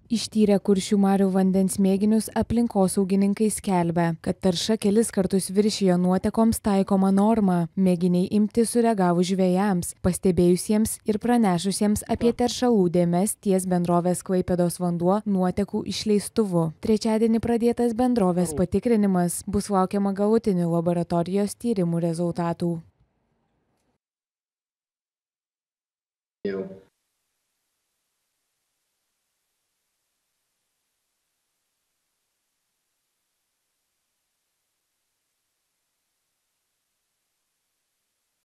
Ištyrę Kuršių marių vandens mėginius aplinkosaugininkai skelbia, kad tarša kelis kartus viršijo nuotekoms taikomą normą. Mėginiai imti sureagavus žvejams, pastebėjusiems ir pranešusiems apie teršalų dėmes ties bendrovės Klaipėdos vanduo nuotekų išleistuvu. Trečiadienį pradėtas bendrovės patikrinimas, bus laukiama galutinių laboratorijos tyrimų rezultatų. Jau